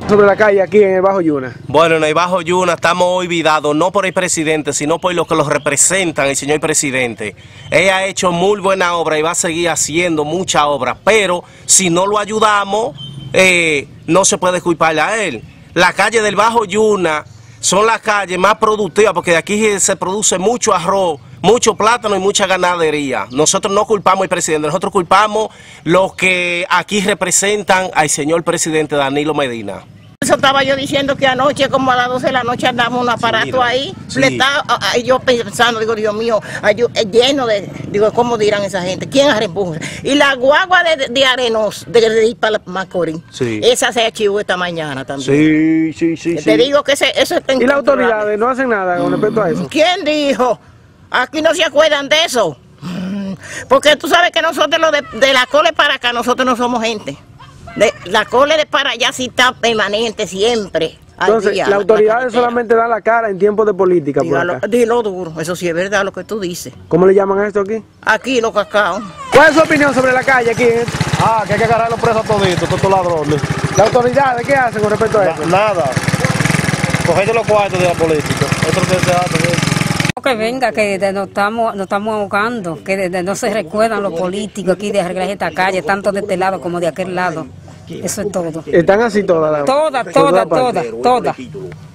Sobre la calle aquí en el Bajo Yuna. Bueno, en el Bajo Yuna estamos olvidados, no por el presidente, sino por los que los representan, el señor presidente. Él ha hecho muy buena obra y va a seguir haciendo mucha obra, pero si no lo ayudamos, no se puede culparle a él. La calle del Bajo Yuna son las calles más productivas porque de aquí se produce mucho arroz, mucho plátano y mucha ganadería. Nosotros no culpamos al presidente, nosotros culpamos los que aquí representan al señor presidente Danilo Medina. Eso estaba yo diciendo que anoche, como a las 12 de la noche, andamos un aparato ahí. Sí. Yo pensando, digo, Dios mío, lleno de, digo, ¿cómo dirán esa gente? ¿Quién arrepuja? Y la guagua de Arenos, de ir para Macorís, Sí. esa se archivó esta mañana también. Sí. Te digo que eso está ¿Y las autoridades no hacen nada con respecto a eso? ¿Quién dijo? Aquí no se acuerdan de eso. Porque tú sabes que nosotros, de la cole para acá, nosotros no somos gente. De la cole de para allá sí está permanente siempre. Entonces, las autoridades solamente dan la cara en tiempos de política. Dilo duro, eso sí es verdad lo que tú dices. ¿Cómo le llaman a esto aquí? Aquí los cacaos. ¿Cuál es su opinión sobre la calle aquí? Que hay que agarrar los presos toditos, todos ladrones. ¿Las autoridades qué hacen con respecto a eso? Nada. Coger los cuartos de la política. Eso es lo que se hace. Que venga, que nos estamos ahogando, que no se recuerdan los políticos aquí de arreglar esta calle, tanto de este lado como de aquel lado. Eso es todo. ¿Están así todas? Todas.